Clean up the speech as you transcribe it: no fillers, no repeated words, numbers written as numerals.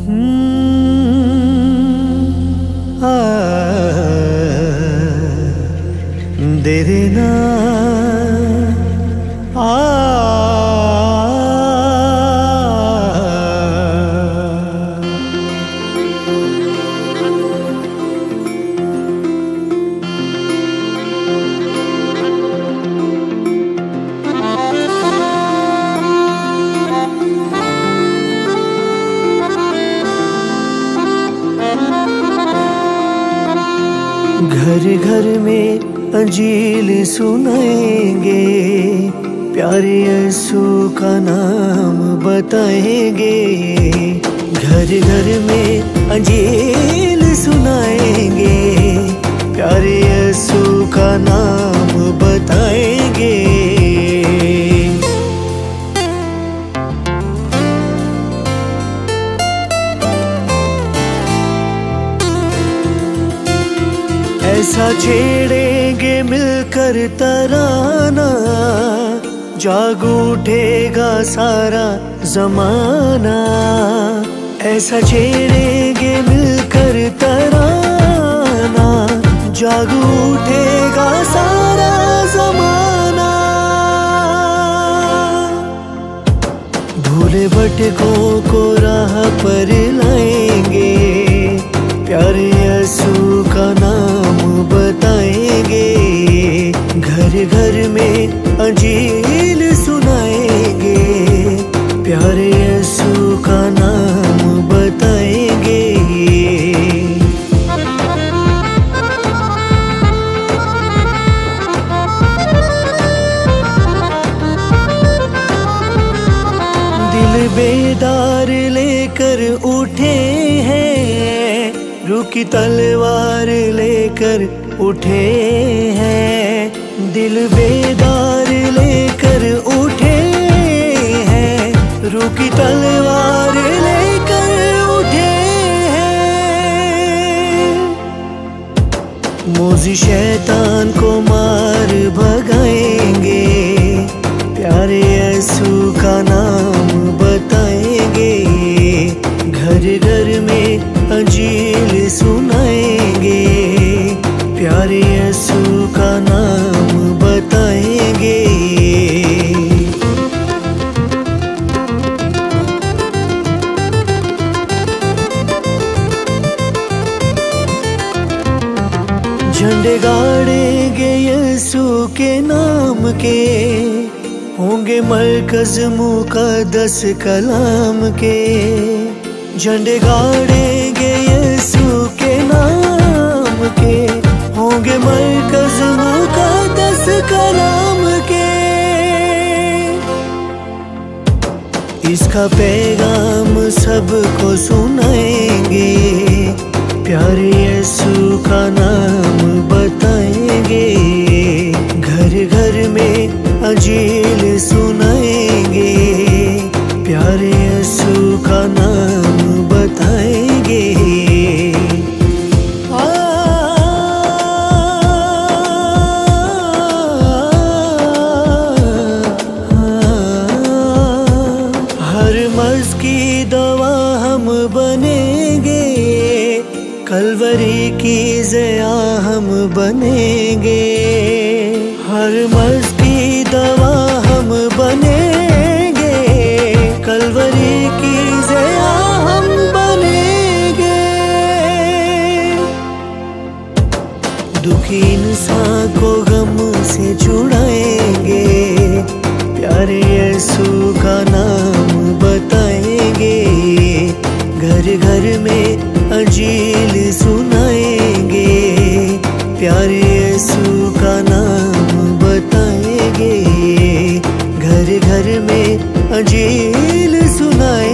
देना घर घर में अंजील सुनाएंगे, प्यारे यीशु का नाम बताएंगे। घर घर में अंजील सुनाएंगे, प्यारे यीशु का नाम बताएंगे। ऐसा छेड़ेंगे मिलकर तराना, जाग उठेगा सारा जमाना। ऐसा छेड़ेंगे मिलकर तराना, जाग उठेगा सारा जमाना। भूले भटकों को राह पर लाएंगे, प्यारे यीशु का नाम बताएंगे। घर घर में अंजील सुनाएंगे, प्यारे यीशु का नाम बताएंगे। दिल बेदार लेकर उठे हैं, रुकी तलवार लेकर उठे हैं। दिल बेदार लेकर उठे हैं, रुकी तलवार लेकर उठे हैं। मोजी शैतान को मार भगाएंगे, प्यारे यीशु का नाम बताएंगे। घर घर में अंजील सुनाएंगे, प्यारे यीशु का नाम बताएंगे। झंडे गाड़ेंगे यीशु के नाम के, होंगे मरकज मुकद्दस कलाम के। झंडे गाड़ेंगे यीशु के नाम के, होंगे मरकज मुकद्दस कलाम के। इसका पैगाम सबको सुनाएंगे, प्यारे यीशु का नाम बताएंगे। घर घर में अंजील सुनाएंगे, प्यारे यीशु का नाम बताएंगे। हर मर्ज की दवा हम बनेंगे, कलवरी की ज़िया हम बनेंगे। हर मर्ज की दवा हम बनेंगे, कलवरी की ज़िया हम बनेंगे। दुखी इंसान को गम से छुड़ाएंगे, प्यारे यीशु का नाम बताएंगे। घर घर में अंजील सुनाएंगे, प्यारे यीशु का नाम बताएंगे। घर घर में अंजील सुनाएंगे।